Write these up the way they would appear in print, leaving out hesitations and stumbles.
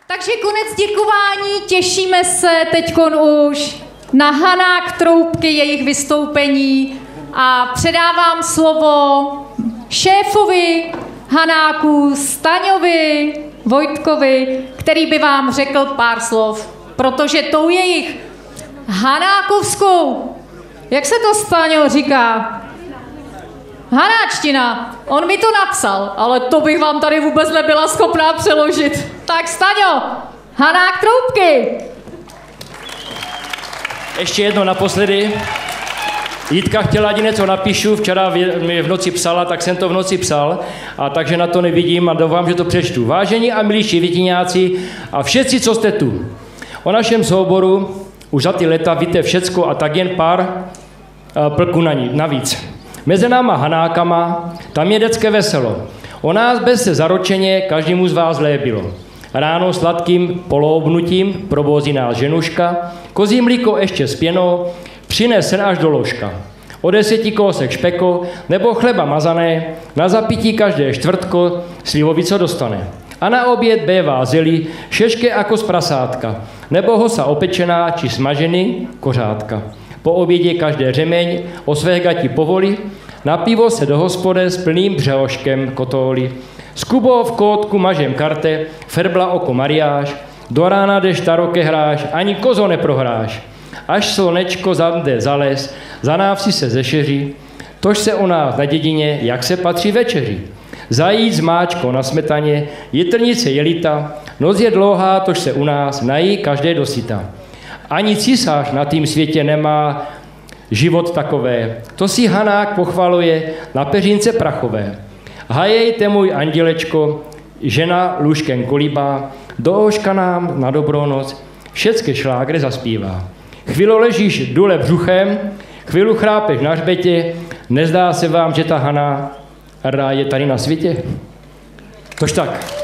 Takže konec děkování, těšíme se teďkon už na Hanák Troubky, jejich vystoupení a předávám slovo šéfovi Hanáků Staňovi Vojtkovi, který by vám řekl pár slov, protože tou jejich hanákovskou, jak se to, Staňo, říká? Hanáčtina. On mi to napsal, ale to bych vám tady vůbec nebyla schopná přeložit. Tak Staňo, Hanák Troubky. Ještě jedno naposledy. Jitka chtěla, ať něco napíšu, včera mi v noci psala, tak jsem to v noci psal, a takže na to nevidím a doufám, že to přečtu. Vážení a milí šivitíňáci a všetci, co jste tu. O našem souboru už za ty leta víte všecko a tak jen pár plků navíc. Mezi náma Hanákama, tam je dětské veselo. O nás bez se zaročeně každému z vás lébilo. Ráno sladkým poloobnutím probozí nás ženuška, kozí mlíko ještě s pěnou, přines sen až do ložka. O 10 kousek špeko nebo chleba mazané, na zapití každé čtvrtko slivovico dostane. A na oběd bévá zelí, šeške jako z prasátka, nebo hosa opečená či smažený kořátka. Po obědě každé řemeň o své gati povoli, na pivo se do hospody s plným břehoškem kotouli. S Kubou v kótku mažem karte, ferbla oko mariáš, do rána jdeš taroke hráš, ani kozo neprohráš. Až slunečko zajde za les, za návsi se zešeří, tož se u nás na dědině, jak se patří večeří. Zajíc máčko na smetaně, jitrnice jelita, noc je dlouhá, tož se u nás nají každé dosyta. Ani císař na tým světě nemá život takové. To si Hanák pochvaluje na peřince prachové. Hajejte můj andělečko, žena lůžkem kolíbá, do oška nám na dobrou noc všecké šlágry zaspívá. Chvíli ležíš dole břuchem, chvíli chrápeš na hřbetě, nezdá se vám, že ta Hana je tady na světě? Tož tak.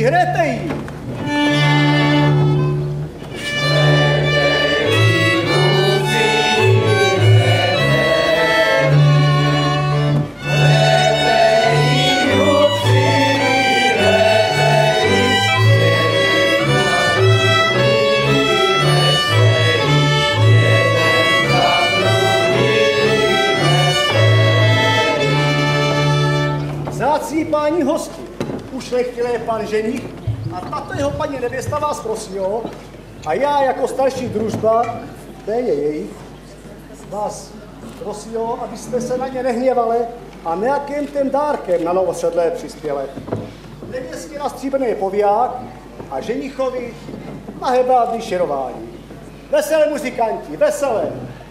jí, hrajte jí. Vzácní páni hosti, ušlechtilé pan ženich a tato jeho paní nevěsta vás prosí, jo? A já jako starší družba, to je jejich, vás prosí, jo, abyste se na ně nehněvali a nějakým tím dárkem na novosedlé přispěli. Nevěstě na stříbrný pověrák a ženichovi na hebádný šerování. Veselé muzikanti, veselé!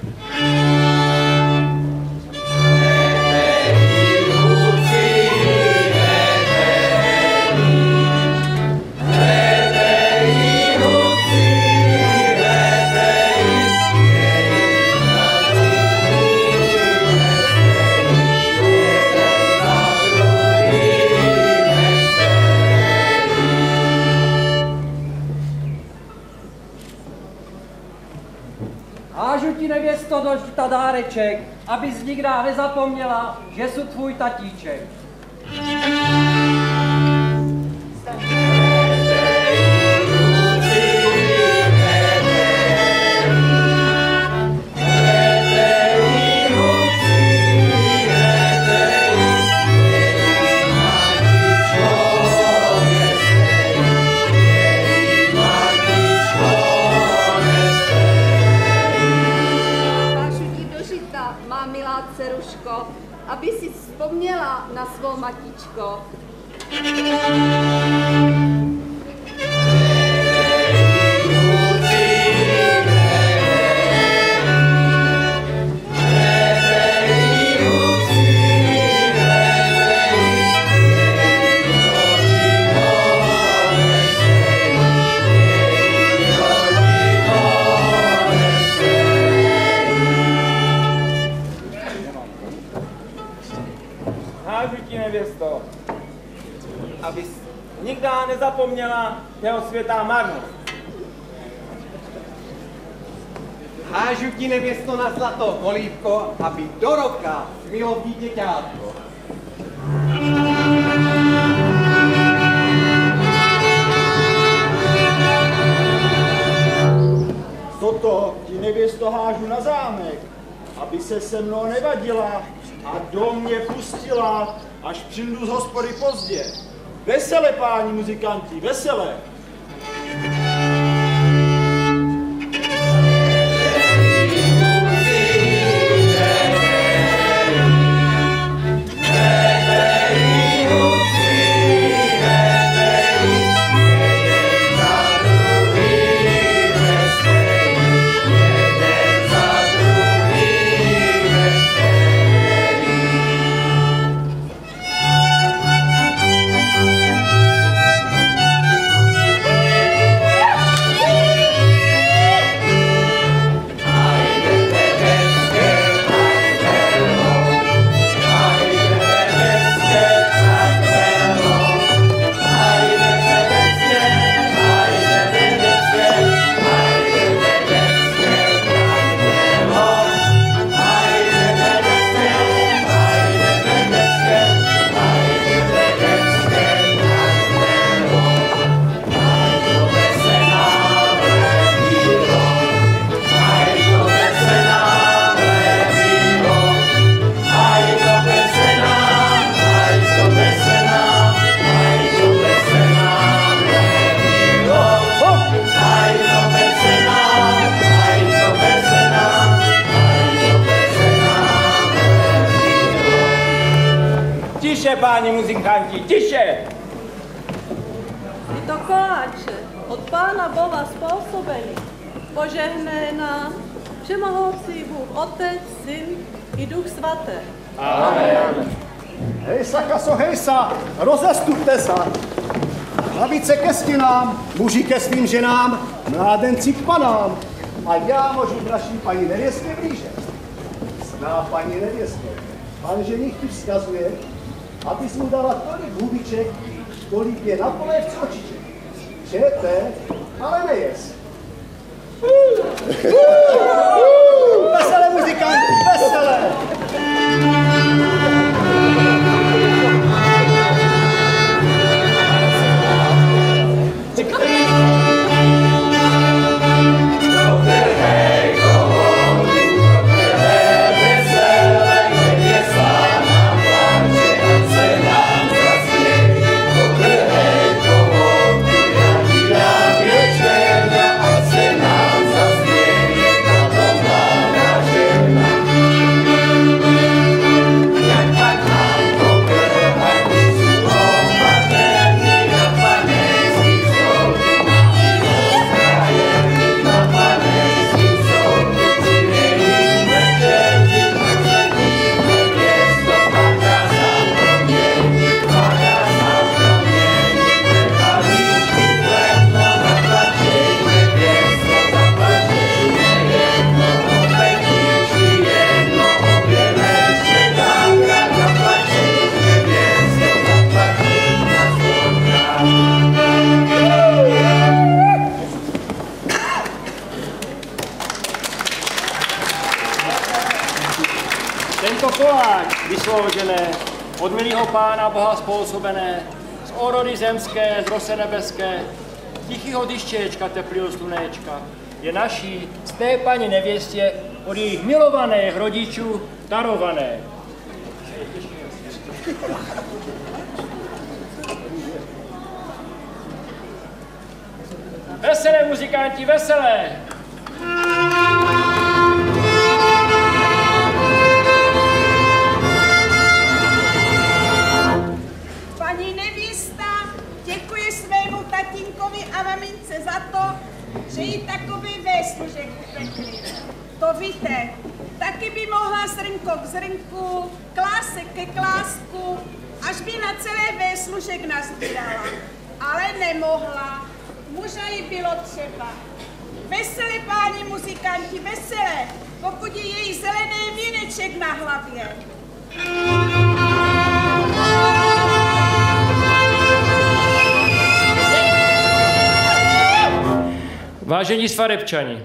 Hážu ti, nevěsto, do žita dáreček, abys nikdy nezapomněla, že jsou tvůj tatíček. Dceruško, aby si vzpomněla na svou matičko. Nevěsto, abys nikdy nezapomněla jeho světá marnost. Hážu ti, nevěsto, na zlato kolívko, aby do roka smilo být děťátko. Toto ti, nevěsto, hážu na zámek, aby se mnou nevadila a do mě pustila, až přijdu z hospody pozdě. Vesele, páni muzikanti, vesele! Tiše, páni muzikanti, tiše! Tyto koláče od Pána Boha způsobení požehnej nám Všemohoucí Bůh Otec, Syn i Duch Svatý. Amen. Hejsa, kaso, hejsa, rozestupte se. Hlavice ke stěnám, muži ke svým ženám, mládenci k panám. A já můžu k naší paní nevěstě blíže. Sná paní nevěstě, pan ženich ti vzkazuje, abys mu dala tolik hubiček, Políp je na polévce očiček. Čete, ale nejes. Veselé muzikanti, veselé! vysloužené, od milého Pána Boha způsobené, z orody zemské, z rose nebeské, tichýho dyščéčka, teplého slunéčka, je naší z té paní nevěstě od jejich milovaných rodičů darované. Veselé muzikanti, veselé! Paní nevěsta děkuje svému tatínkovi a mamince za to, že jí takový výslužek upekli. To víte, taky by mohla zrnko k zrnku, klásek ke klásku, až by na celé výslužek nazbírala. Ale nemohla. Muža jí bylo třeba. Veselé, páni muzikanti, veselé, pokud je její zelený věneček na hlavě. Vážení svadebčani,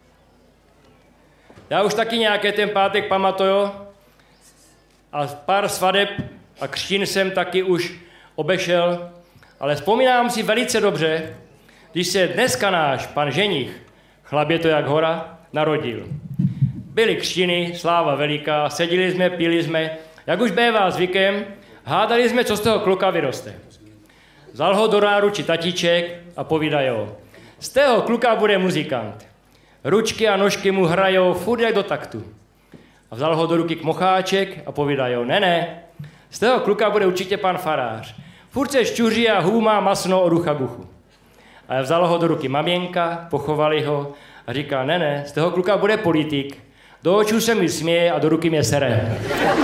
já už taky nějaký ten pátek pamatuju a pár svadeb a křtin jsem taky už obešel, ale vzpomínám si velice dobře, když se dneska náš pan ženich, chlap je to jak hora, narodil. Byly křtiny, sláva veliká, seděli jsme, pili jsme, jak už bývá zvykem, hádali jsme, co z toho kluka vyroste. Vzal ho do náruči tatíček a povídajou, z tého kluka bude muzikant. Ručky a nožky mu hrajou furt jak do taktu. A vzal ho do ruky kmocháček a povídajou, ne, z toho kluka bude určitě pan farář. Furt se šťuří a hů má masno od ucha k uchu. A vzala ho do ruky maměnka, pochovali ho a říká, ne, z toho kluka bude politik. Do očů se mi směje a do ruky mě sere.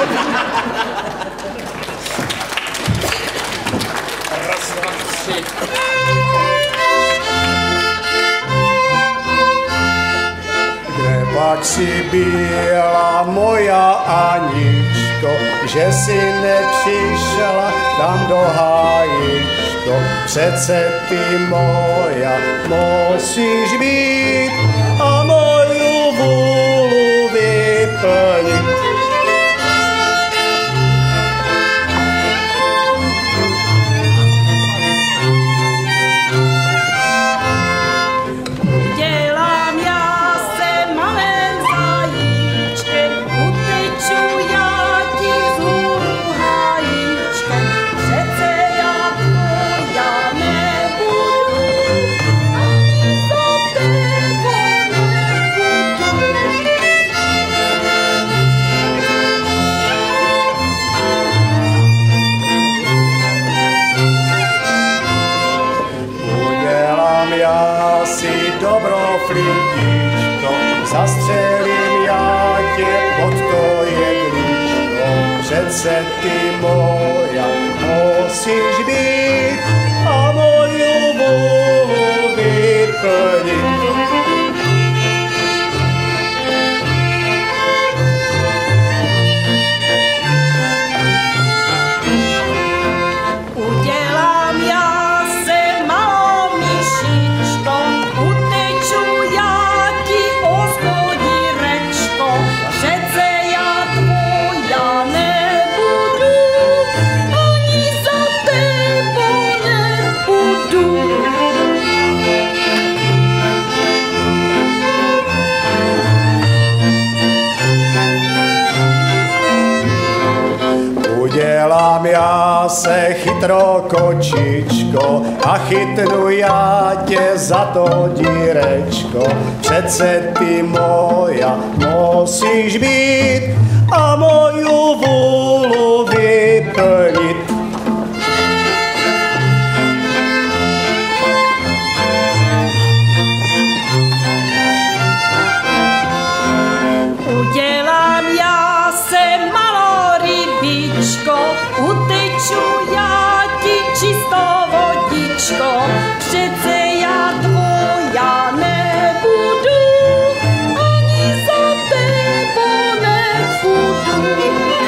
Raz, dva, tři. Kde pak si byla moja Aničko, že si nepřišla tam do hájičko. Přece ty moja musíš být a moju vůlu vyplnit. Flintičko, zastřelím já tě pod to jedličko. Přece ty moja musíš být a moju vůli vyplnit. Udělám já se chytro kočičko a chytnu já tě za to dírečko. Přece ty moja musíš být a moju vůlu vyplnit. Udělám já se malou rybičko, uteču já ti čistou vodičko, přece já tvoja nebudu, ani za tebou nepůjdu.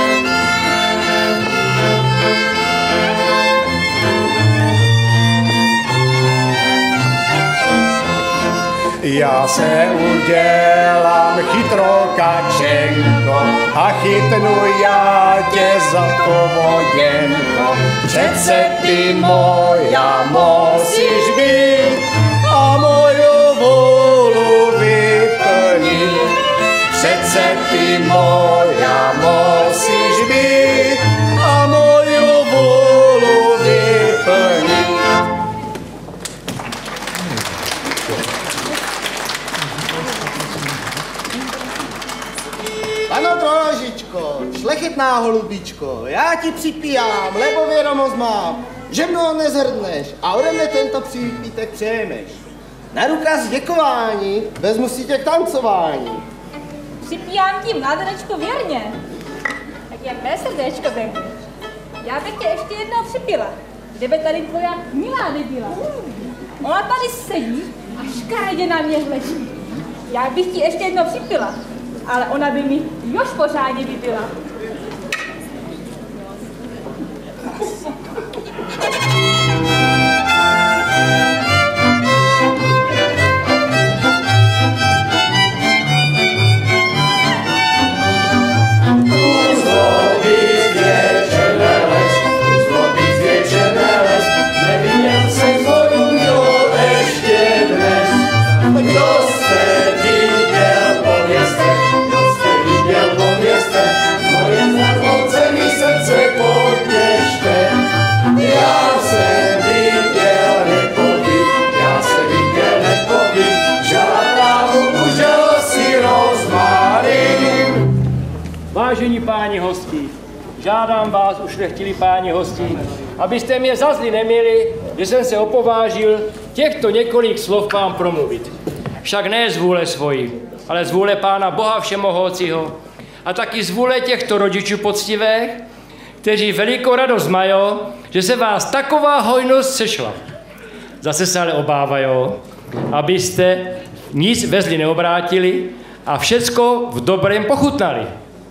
Já se udělám chytro kačenko a chytnu já tě za to voděnko. Přece ty moja musíš být a moju vůlu vyplnit. Přece ty moja musíš být a moju vůlu vyplnit. Ano, Tronožičko, šlechetná holubičko, já ti připíjám, lebo vědomost mám, že mnou nezhrdneš a ode mne tento přípitek přejmeš. Na důkaz děkování vezmu si tě k tancování. Připíjám ti, mládenečko, věrně. Tak jak mé srdéčko bych. Já bych tě ještě jednou připila, kdyby tady tvoja milá nebyla. Ona tady sedí a škaredě na mě hledí. Já bych ti ještě jednou připila, ale ona by mi jož pořádně vypila. Vážení páni hosti, žádám vás, ušlechtili páni hosti, abyste mě za zlý neměli, že jsem se opovážil těchto několik slov vám promluvit. Však ne z vůle svojí, ale z vůle Pána Boha Všemohoucího a taky z vůle těchto rodičů poctivých, kteří velikou radost mají, že se vás taková hojnost sešla. Zase se ale obávají, abyste nic ve zlý neobrátili a všecko v dobrém pochutnali.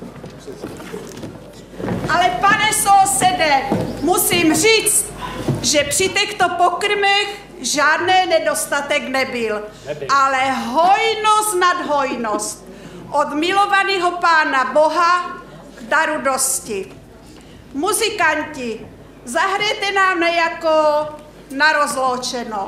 Ale pane sousede, musím říct, že při těchto pokrmech žádný nedostatek nebyl, ale hojnost nad hojnost. Od milovaného Pána Boha k daru dosti. Muzikanti, zahrajte nám nejako na rozloučenou.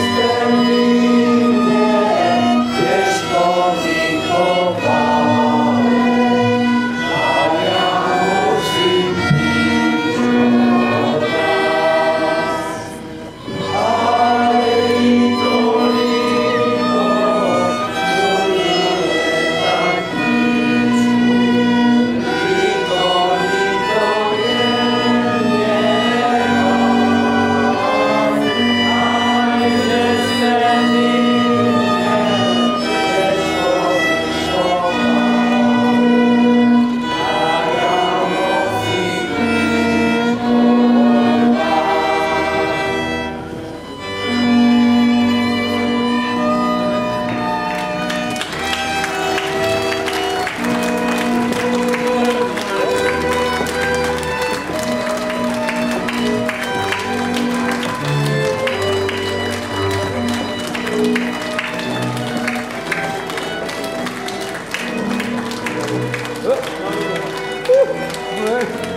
Těžko vychová. Děkuji.